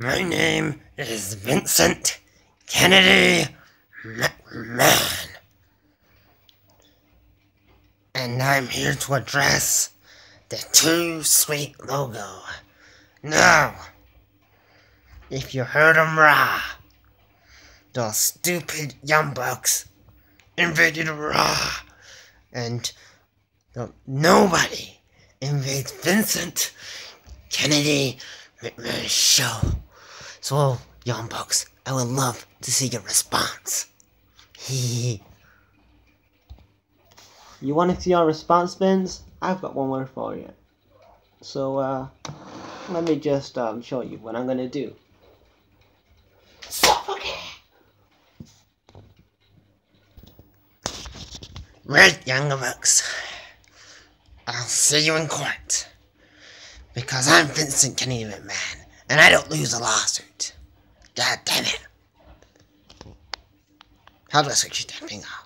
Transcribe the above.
My name is Vincent Kennedy McMahon. And I'm here to address the Too Sweet logo. Now, if you heard 'em Raw, those stupid Young Bucks invaded Raw, and nobody invades Vincent Kennedy McMahon's show. So, Young Bucks, I would love to see your response. You want to see our response, Vince? I've got one more for you. So, let me just show you what I'm gonna do. Suffocate! Right, Young Bucks. I'll see you in court. Because I'm Vincent Kennedy McMahon, and I don't lose a lawsuit. God damn it. How do I switch that thing off?